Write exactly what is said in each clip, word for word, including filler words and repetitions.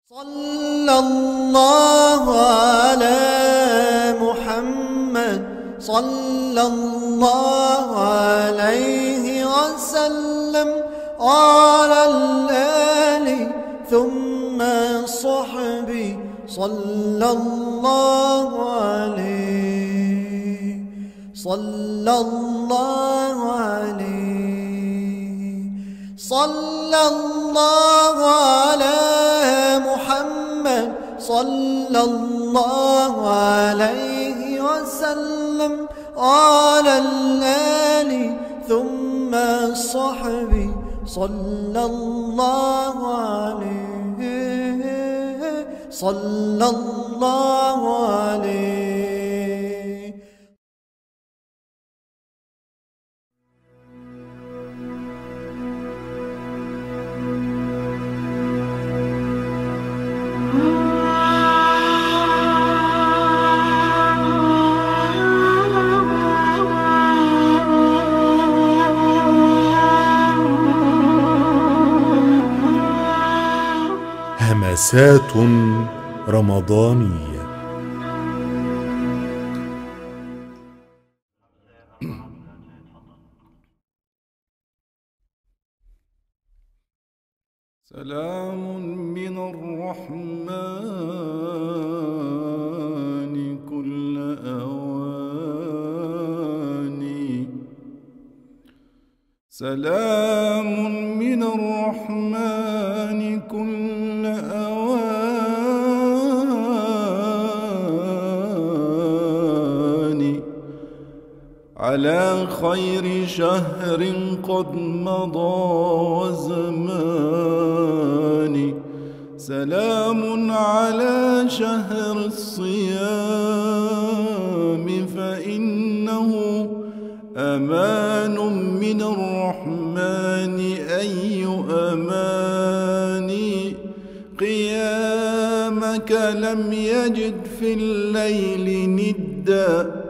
صلى الله على محمد صلى الله عليه وسلم وعلى الآل ثم الصحب صلى الله عليه صلى الله عليه صلى الله على محمد صلى الله عليه وسلم وعلى الآل ثم الصحب صلى الله عليه صلى الله عليه. همسات رمضانية. سلام من الرحمن كل أواني سلام من الرحمن كل أواني على خير شهر قد مضى وزماني سلام على شهر الصيام فإنه أمان من الرحمن أي أماني قيامك لم يجد في الليل ندا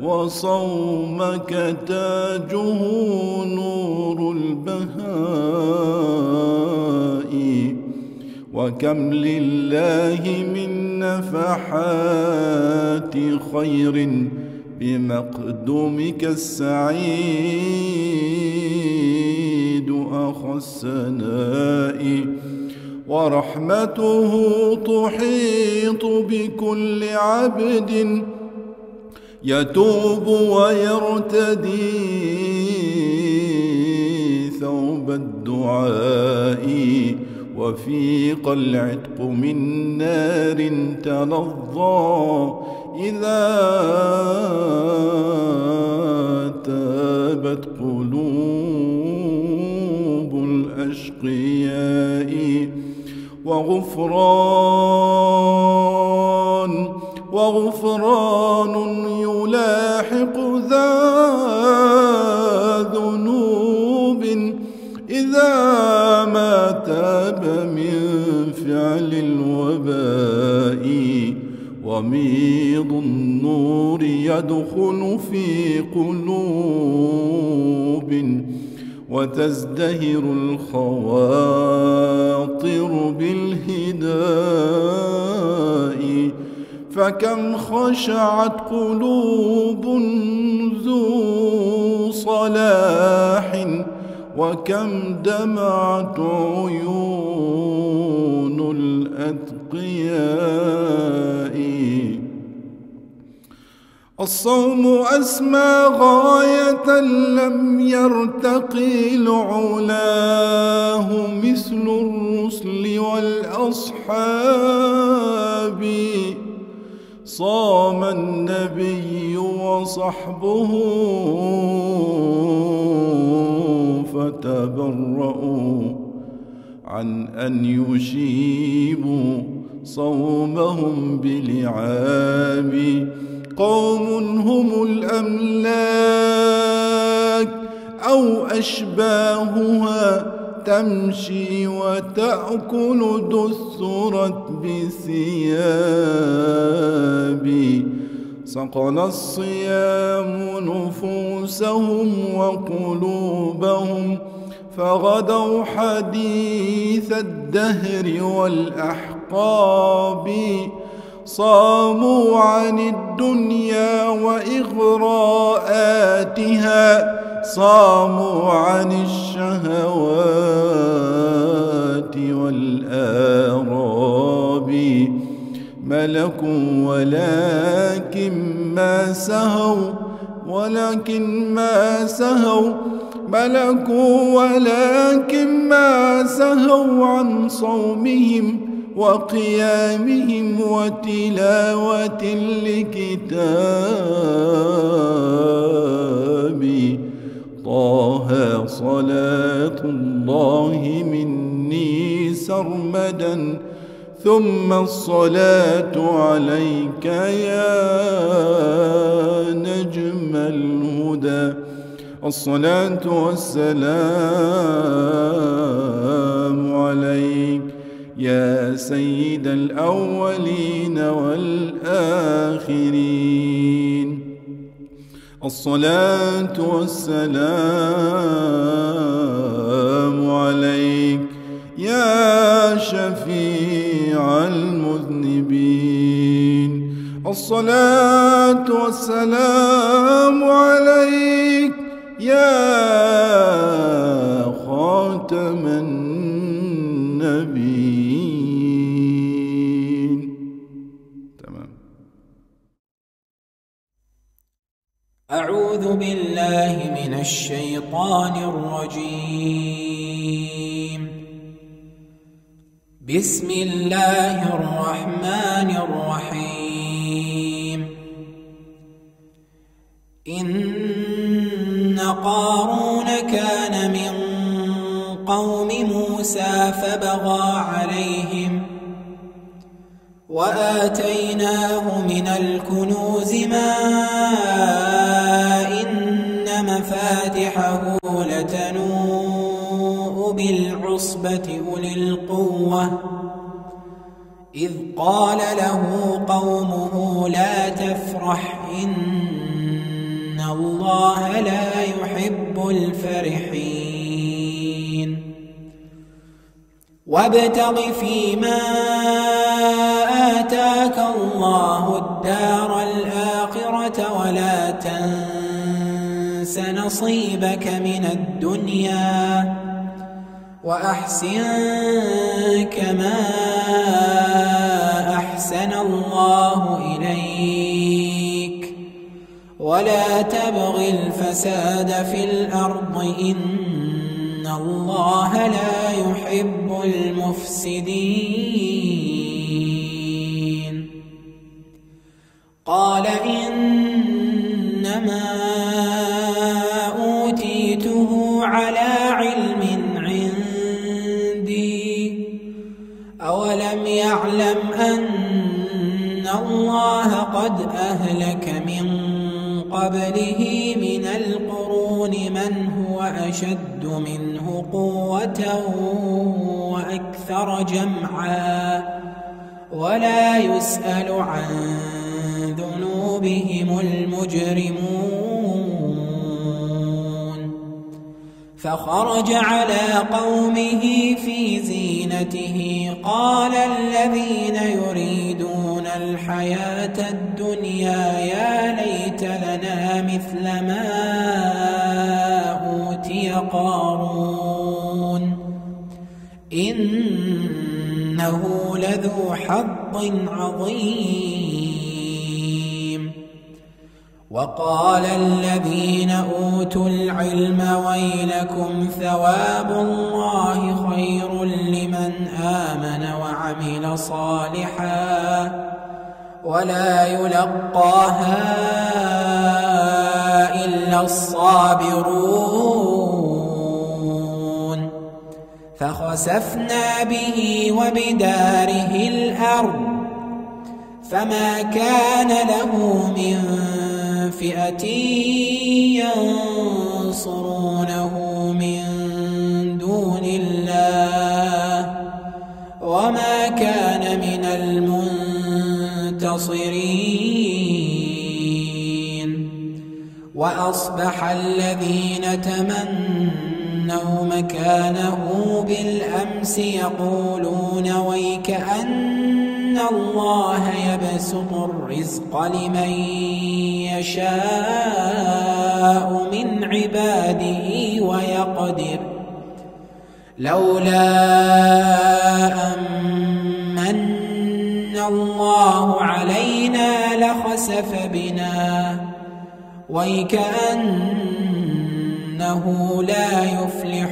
وصومك تاجه نور البهاء وكم لله من نفحات خير بمقدومك السعيد أخ السناء ورحمته تحيط بكل عبد يتوب ويرتدي ثوب الدعاء وفيق العتق من نار تلظى إذا تابت قلوب الأشقياء وغفران وغفران يلاحق ذا ذنوب إذا ما تاب من فعل الوباء وميض النور يدخل في قلوب وتزدهر الخواطر بالهداء فكم خشعت قلوب ذو صلاح وكم دمعت عيون الأتقياء الصوم أسمى غاية لم يرتقي لعلاه مثل الرسل والأصحاب صام النبي وصحبه فتبرؤوا عن أن يشيبوا صومهم بلعاب قوم هم الأملاك أو أشباهها تمشي وتأكل دثرت بثياب صقل الصيام نفوسهم وقلوبهم فغدوا حديث الدهر والأحقاب العقاب صاموا عن الدنيا وإغراءاتها صاموا عن الشهوات والآراب ملكوا ولكن ما سهوا ولكن ما سهوا ملكوا ولكن ما سهوا عن صومهم وقيامهم وتلاوة الكتاب طه صلاة الله مني سرمدا ثم الصلاة عليك يا نجم الهدى الصلاة والسلام عليك يا سيد الأولين والآخرين الصلاة والسلام عليك يا شفيع المذنبين الصلاة والسلام عليك يا خاتم النبيين. تمام. أعوذ بالله من الشيطان الرجيم. بسم الله الرحمن الرحيم. إن قارون كان من قوم موسى فبغى عليهم وآتيناه من الكنوز ما إن مفاتحه لتنوء بالعصبة أولي القوة إذ قال له قومه لا تفرح إن الله لا يحب الفرحين وابتغ فيما آتاك الله الدار الآخرة ولا تنس نصيبك من الدنيا وأحسن كما أحسن الله إليك ولا تبغ الفساد في الأرض إن الله لا يحب المفسدين قال إنما أوتيته على علم عندي أولم يعلم أن الله قد أهلك من قبله من القرون من هو أشد منه قوة وأكثر جمعا ولا يسأل عن ذنوبهم المجرمون فخرج على قومه في زينته قال الذين يريدون الحياة الدنيا يا ليت لنا مثل ما أوتي قارون إنه لذو حظ عظيم وقال الذين أوتوا العلم ويلكم ثواب الله خير لمن آمن وعمل صالحا ولا يلقاها إلا الصابرون فخسفنا به وبداره الأرض فما كان له من فئة ينصرونه من دون الله وما كان من المنتصرين وأصبح الذين تمنوا مكانه بالأمس يقولون ويكأن الله يبسط الرزق لمن يشاء من عباده ويقدر لولا أمن الله علينا لخسف بنا ويكأنه لا يفلح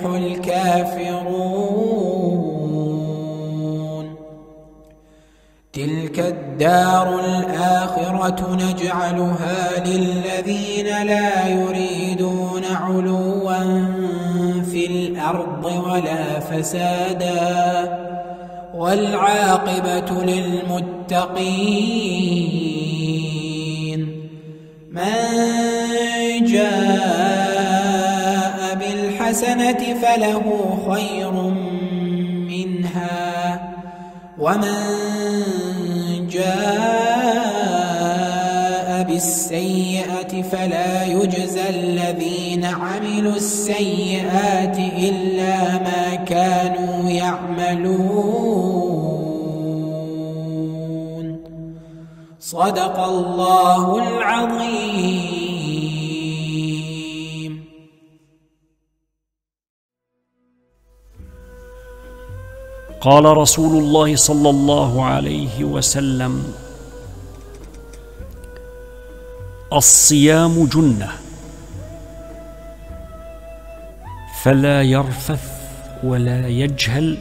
الكافرون تلك الدار الآخرة نجعلها للذين لا يريدون علوا في الأرض ولا فسادا والعاقبة للمتقين من جاء بالحسنة فله خير منها ومن جاء بالسيئة فلا يجزى الذين عملوا السيئات إلا ما كانوا يعملون صدق الله العظيم. قال رسول الله صلى الله عليه وسلم: الصيام جنة فلا يرفث ولا يجهل،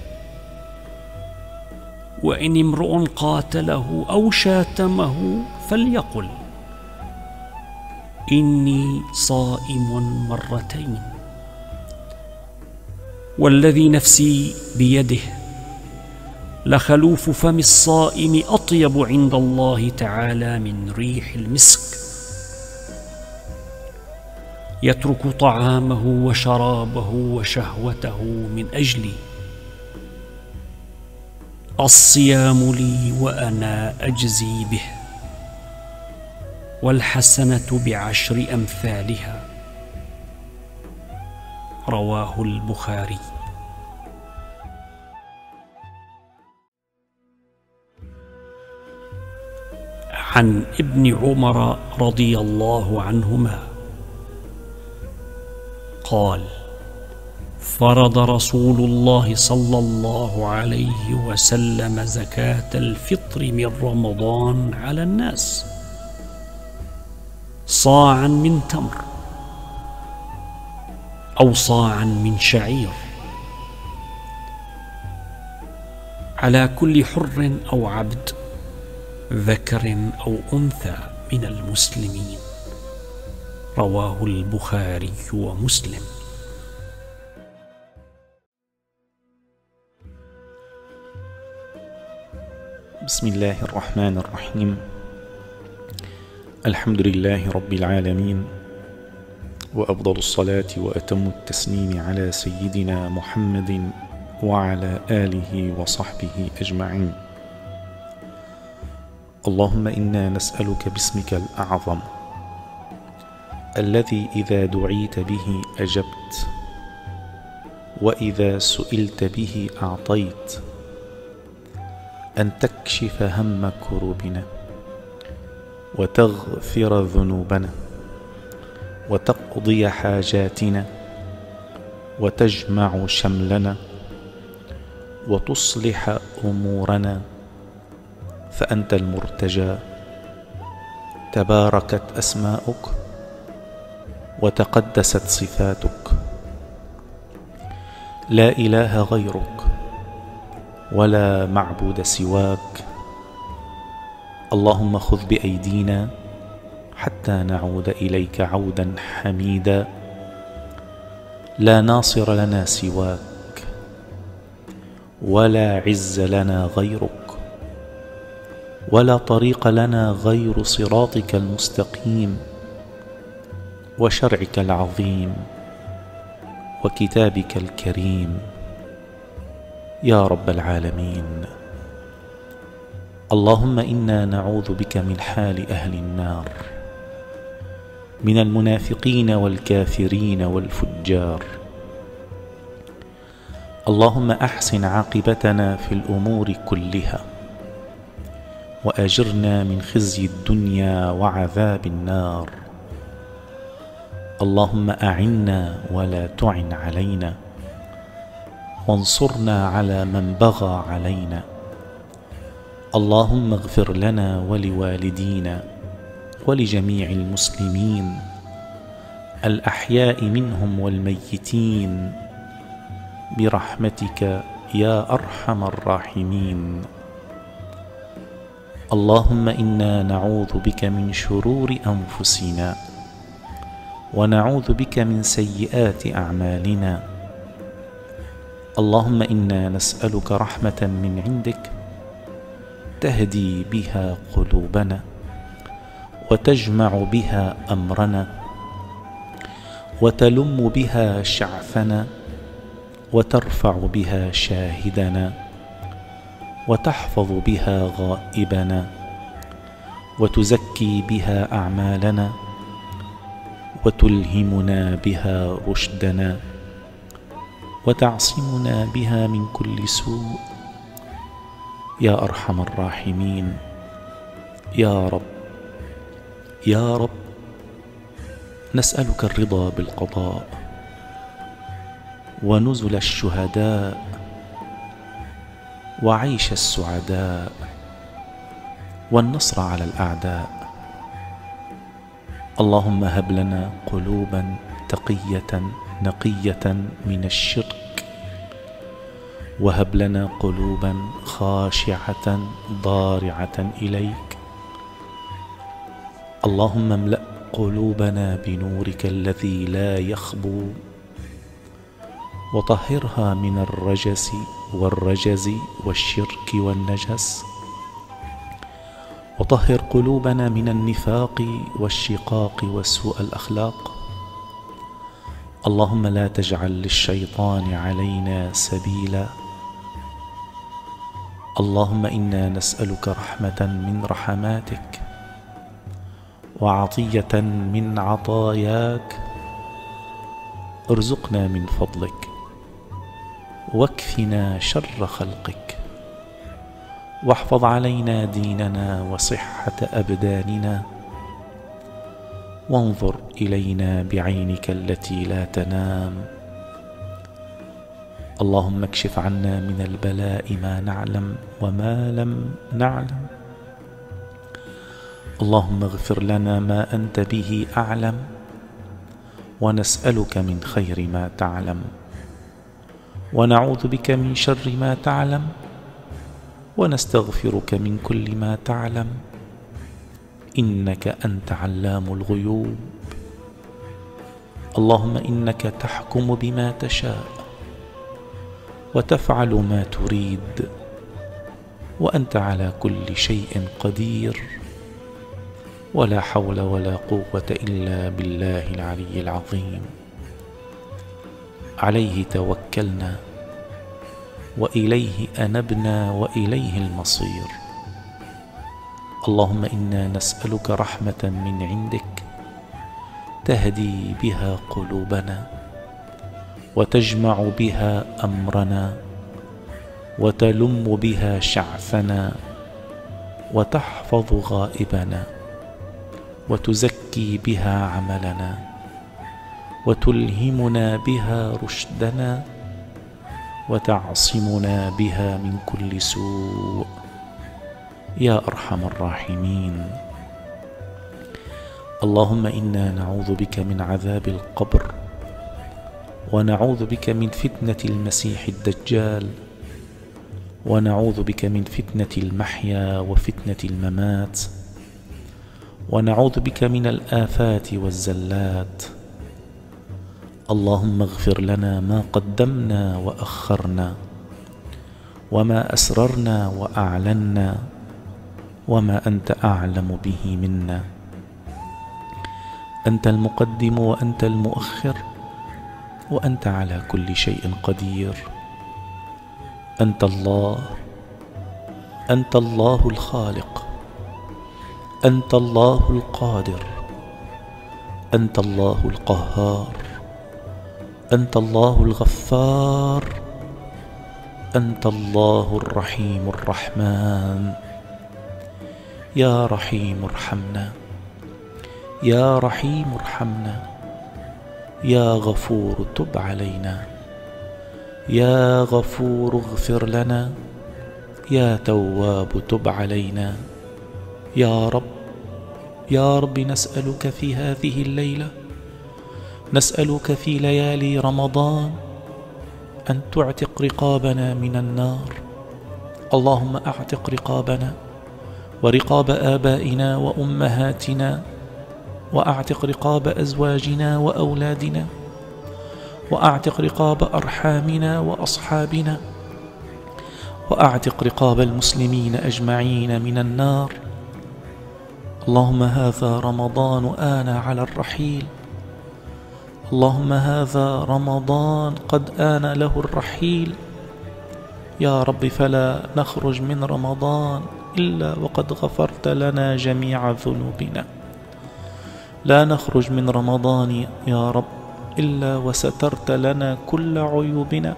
وإن امرؤ قاتله أو شاتمه فليقل إني صائم مرتين، والذي نفسي بيده لخلوف فم الصائم أطيب عند الله تعالى من ريح المسك، يترك طعامه وشرابه وشهوته من أجلي. الصيام لي وأنا أجزي به، والحسنة بعشر أمثالها. رواه البخاري. عن ابن عمر رضي الله عنهما قال: فرض رسول الله صلى الله عليه وسلم زكاة الفطر من رمضان على الناس صاعا من تمر أو صاعا من شعير على كل حر أو عبد ذكر أو أنثى من المسلمين. رواه البخاري ومسلم. بسم الله الرحمن الرحيم. الحمد لله رب العالمين، وأفضل الصلاة وأتم التسليم على سيدنا محمد وعلى آله وصحبه أجمعين. اللهم إنا نسألك باسمك الأعظم الذي إذا دعيت به أجبت، وإذا سئلت به أعطيت، أن تكشف هم كروبنا، وتغفر ذنوبنا، وتقضي حاجاتنا، وتجمع شملنا، وتصلح أمورنا، فأنت المرتجى. تباركت أسماؤك وتقدست صفاتك، لا إله غيرك ولا معبود سواك. اللهم خذ بأيدينا حتى نعود إليك عودا حميدا. لا ناصر لنا سواك، ولا عز لنا غيرك، ولا طريق لنا غير صراطك المستقيم وشرعك العظيم وكتابك الكريم يا رب العالمين. اللهم إنا نعوذ بك من حال أهل النار، من المنافقين والكافرين والفجار، اللهم أحسن عاقبتنا في الأمور كلها، وأجرنا من خزي الدنيا وعذاب النار. اللهم أعنا ولا تعن علينا، وانصرنا على من بغى علينا. اللهم اغفر لنا ولوالدينا ولجميع المسلمين الأحياء منهم والميتين برحمتك يا أرحم الراحمين. اللهم إنا نعوذ بك من شرور أنفسنا، ونعوذ بك من سيئات أعمالنا. اللهم إنا نسألك رحمة من عندك تهدي بها قلوبنا، وتجمع بها أمرنا، وتلم بها شعثنا، وترفع بها شاهدنا، وتحفظ بها غائبنا، وتزكي بها أعمالنا، وتلهمنا بها رشدنا، وتعصمنا بها من كل سوء يا أرحم الراحمين. يا رب يا رب نسألك الرضا بالقضاء، ونزل الشهداء، وعيش السعداء، والنصر على الأعداء. اللهم هب لنا قلوبا تقية نقية من الشرك، وهب لنا قلوبا خاشعة ضارعة إليك. اللهم املأ قلوبنا بنورك الذي لا يخبو، وطهرها من الرجس والرجز والشرك والنجس، وطهر قلوبنا من النفاق والشقاق وسوء الأخلاق. اللهم لا تجعل للشيطان علينا سبيلا. اللهم إنا نسألك رحمة من رحماتك، وعطية من عطاياك. ارزقنا من فضلك، واكفنا شر خلقك، واحفظ علينا ديننا وصحة أبداننا، وانظر إلينا بعينك التي لا تنام. اللهم اكشف عنا من البلاء ما نعلم وما لم نعلم. اللهم اغفر لنا ما أنت به أعلم، ونسألك من خير ما تعلم، ونعوذ بك من شر ما تعلم، ونستغفرك من كل ما تعلم، إنك أنت علام الغيوب. اللهم إنك تحكم بما تشاء، وتفعل ما تريد، وأنت على كل شيء قدير، ولا حول ولا قوة إلا بالله العلي العظيم. عليه توكلنا، وإليه أنبنا، وإليه المصير. اللهم إنا نسألك رحمة من عندك تهدي بها قلوبنا، وتجمع بها أمرنا، وتلم بها شعثنا، وتحفظ غائبنا، وتزكي بها عملنا، وتلهمنا بها رشدنا، وتعصمنا بها من كل سوء يا أرحم الراحمين. اللهم إنا نعوذ بك من عذاب القبر، ونعوذ بك من فتنة المسيح الدجال، ونعوذ بك من فتنة المحيا وفتنة الممات، ونعوذ بك من الآفات والزلات. اللهم اغفر لنا ما قدمنا وأخرنا، وما أسررنا وأعلنا، وما أنت أعلم به منا. أنت المقدم وأنت المؤخر، وأنت على كل شيء قدير. أنت الله، أنت الله الخالق، أنت الله القادر، أنت الله القهار، أنت الله الغفار، أنت الله الرحيم الرحمن. يا رحيم ارحمنا، يا رحيم ارحمنا، يا غفور تب علينا، يا غفور اغفر لنا، يا تواب تب علينا. يا رب يا رب نسألك في هذه الليلة، نسألك في ليالي رمضان أن تعتق رقابنا من النار. اللهم أعتق رقابنا ورقاب آبائنا وأمهاتنا، وأعتق رقاب أزواجنا وأولادنا، وأعتق رقاب أرحامنا وأصحابنا، وأعتق رقاب المسلمين أجمعين من النار. اللهم هذا رمضان آن على الرحيل، اللهم هذا رمضان قد آن له الرحيل. يا رب فلا نخرج من رمضان إلا وقد غفرت لنا جميع ذنوبنا، لا نخرج من رمضان يا رب إلا وسترت لنا كل عيوبنا،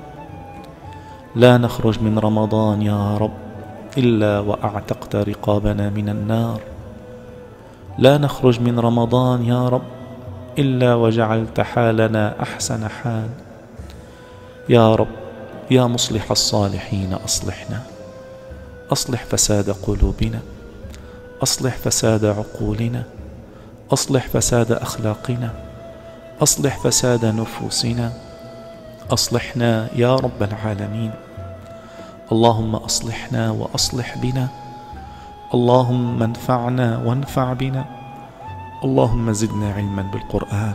لا نخرج من رمضان يا رب إلا وأعتقت رقابنا من النار، لا نخرج من رمضان يا رب إلا وجعلت حالنا أحسن حال. يا رب يا مصلح الصالحين أصلحنا، أصلح فساد قلوبنا، أصلح فساد عقولنا، أصلح فساد أخلاقنا، أصلح فساد نفوسنا، أصلحنا يا رب العالمين. اللهم أصلحنا وأصلح بنا، اللهم انفعنا وانفع بنا، اللهم زدنا علما بالقرآن،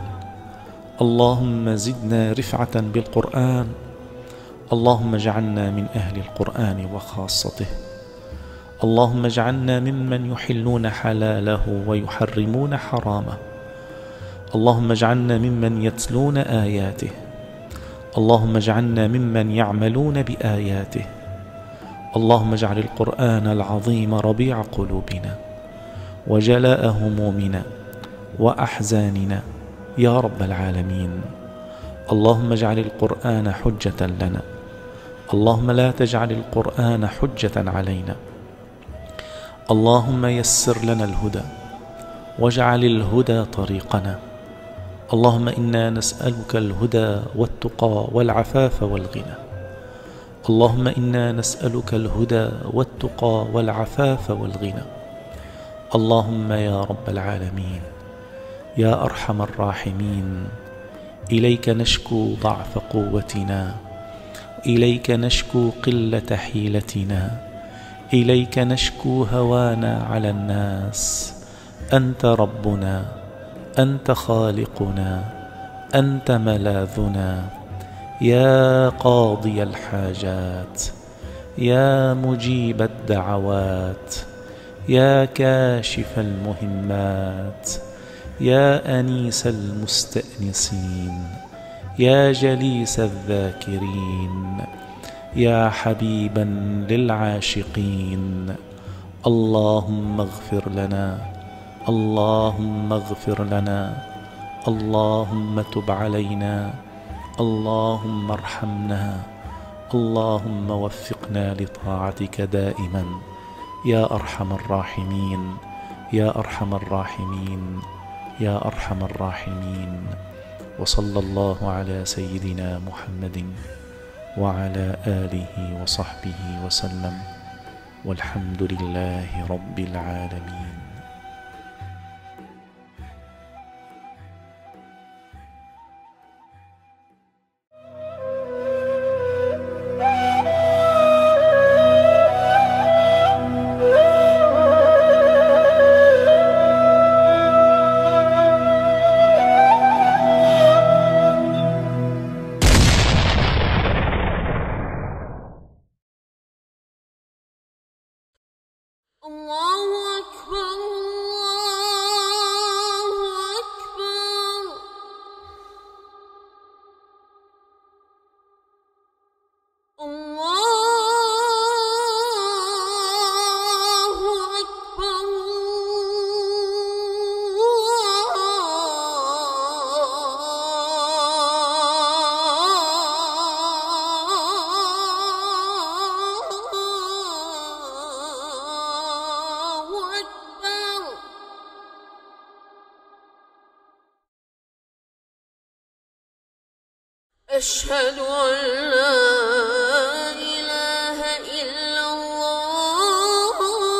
اللهم زدنا رفعة بالقرآن، اللهم اجعلنا من أهل القرآن وخاصته، اللهم اجعلنا ممن يحلون حلاله ويحرمون حرامه، اللهم اجعلنا ممن يتلون آياته، اللهم اجعلنا ممن يعملون بآياته، اللهم اجعل القرآن العظيم ربيع قلوبنا وجلاء همومنا وأحزاننا يا رب العالمين. اللهم اجعل القرآن حجة لنا، اللهم لا تجعل القرآن حجة علينا. اللهم يسر لنا الهدى واجعل الهدى طريقنا. اللهم إنا نسألك الهدى والتقى والعفاف والغنى، اللهم إنا نسألك الهدى والتقى والعفاف والغنى. اللهم يا رب العالمين يا أرحم الراحمين، إليك نشكو ضعف قوتنا، إليك نشكو قلة حيلتنا، إليك نشكو هوانا على الناس. أنت ربنا، أنت خالقنا، أنت ملاذنا، يا قاضي الحاجات، يا مجيب الدعوات، يا كاشف المهمات، يا أنيس المستأنسين، يا جليس الذاكرين، يا حبيبا للعاشقين. اللهم اغفر لنا، اللهم اغفر لنا، اللهم تب علينا، اللهم ارحمنا، اللهم وفقنا لطاعتك دائما يا أرحم الراحمين، يا أرحم الراحمين، يا أرحم الراحمين. وصلى الله على سيدنا محمد وعلى آله وصحبه وسلم، والحمد لله رب العالمين. الله أكبر، الله أكبر، الله أكبر، أشهد أن لا إله إلا الله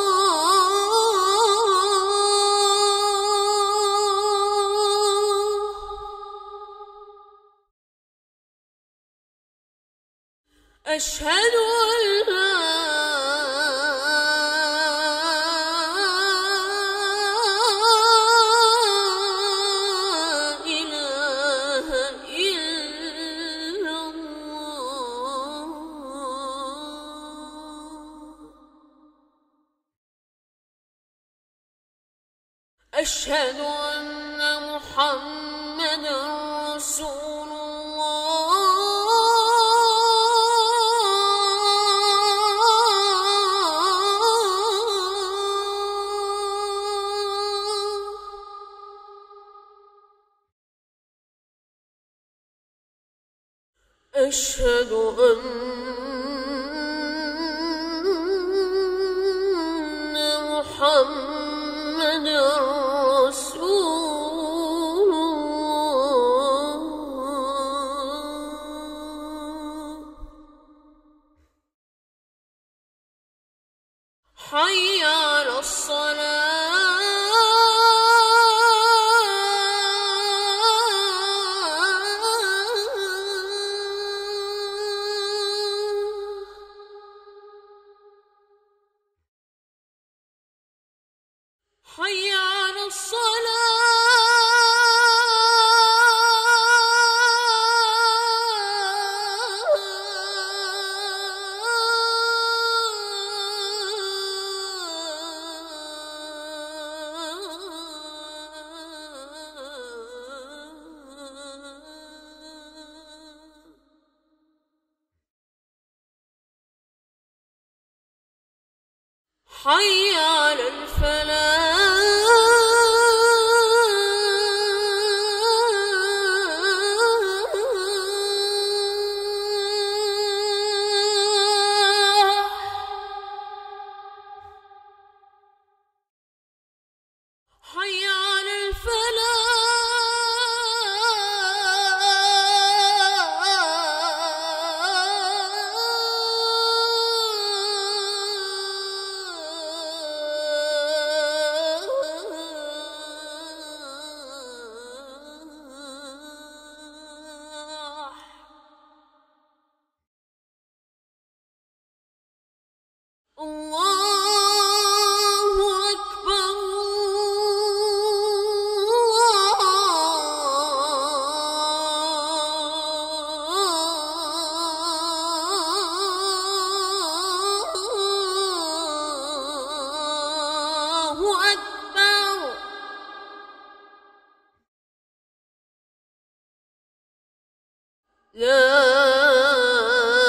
أشهد أن لا إله إلا الله أشهد أن محمدا رسول أشهد أن محمدا رسول الله حي على حي على حي على الفلاح حي على الفلاح الله أكبر الله أكبر لا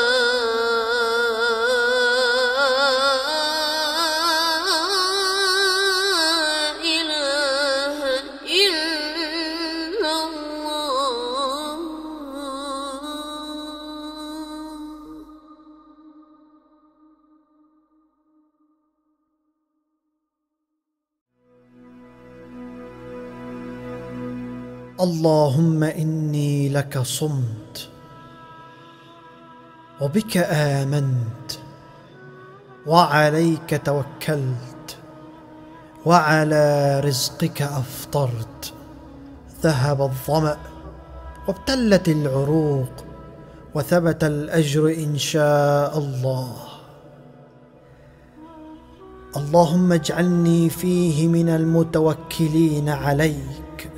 إله إلا الله اللهم إني لك صمت وبك آمنت وعليك توكلت وعلى رزقك أفطرت. ذهب الظمأ وابتلت العروق وثبت الأجر إن شاء الله. اللهم اجعلني فيه من المتوكلين عليك،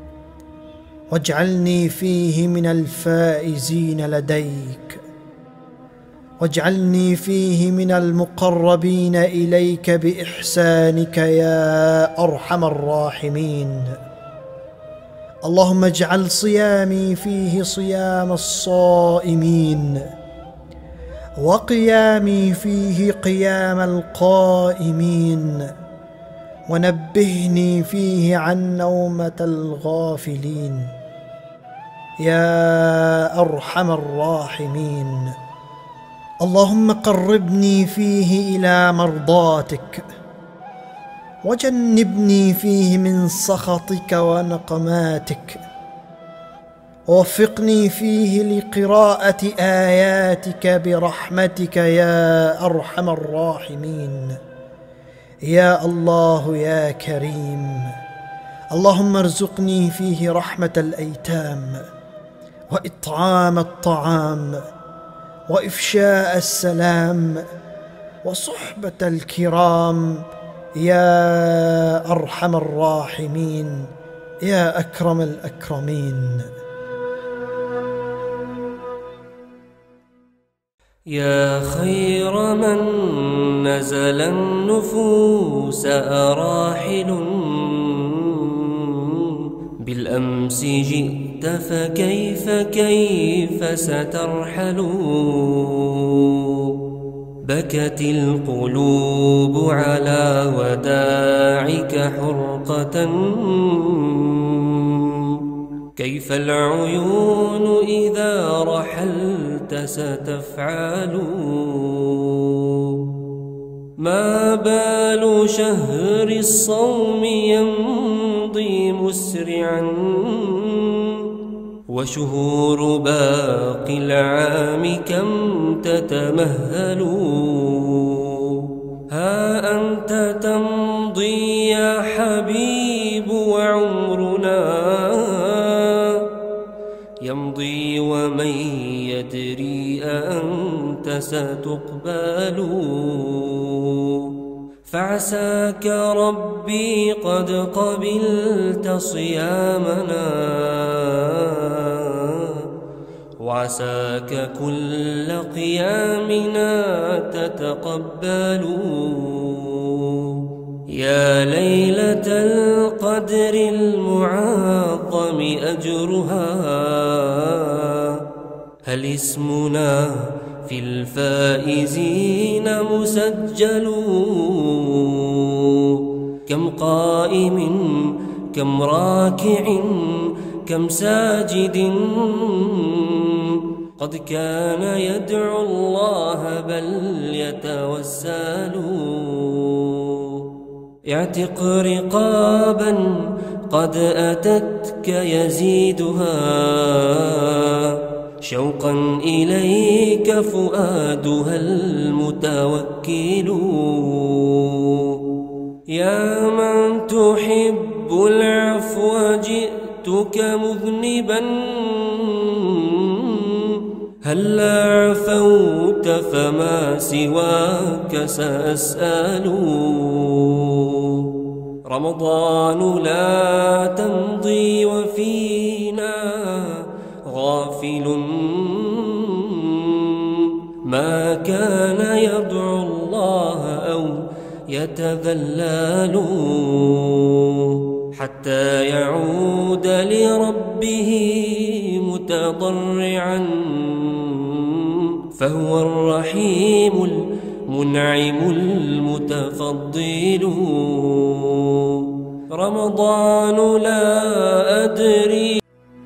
واجعلني فيه من الفائزين لديك، واجعلني فيه من المقربين إليك بإحسانك يا أرحم الراحمين. اللهم اجعل صيامي فيه صيام الصائمين، وقيامي فيه قيام القائمين، ونبهني فيه عن نومة الغافلين يا أرحم الراحمين. اللهم قربني فيه إلى مرضاتك، وجنبني فيه من سخطك ونقماتك، ووفقني فيه لقراءة آياتك برحمتك يا أرحم الراحمين. يا الله يا كريم، اللهم ارزقني فيه رحمة الأيتام وإطعام الطعام وإفشاء السلام وصحبة الكرام يا أرحم الراحمين يا أكرم الأكرمين. يا خير من نزل النفوس أراحل، بالأمس جئت فكيف كيف سترحل؟ بكت القلوب على وداعك حرقة، كيف العيون إذا رحلت ستفعل؟ ما بال شهر الصوم يمضي مسرعا، وشهور باقي العام كم تتمهل؟ ها أنت تمضي يا حبيب وعمرنا يمضي، ومن يدري أنت ستقبل؟ فعساك ربي قد قبلت صيامنا، وعساك كل قيامنا تتقبل. يا ليلة القدر المعظم أجرها، هل اسمنا في الفائزين مسجل؟ كم قائم كم راكع كم ساجد، قد كان يدعو الله بل يتوسل. اعتق رقابا قد أتتك يزيدها، شوقا إليك فؤادها المتوكل. يا من تحب العفو جئتك مذنبا، هلا عفوت فما سواك سأسأل. رمضان لا تمضي وفينا غافل، ما كان يدعو الله أو يتذلل، حتى يعود لربه متضرعا، فهو الرحيم المنعم المتفضل. رمضان لا أدري.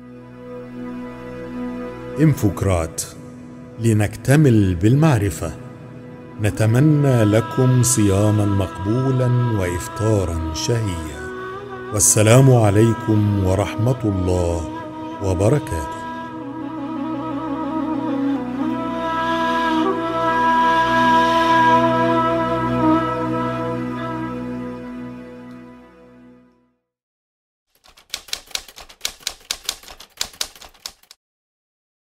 انفوكرات لنكتمل بالمعرفة، نتمنى لكم صياما مقبولا وإفطارا شهيا، والسلام عليكم ورحمة الله وبركاته.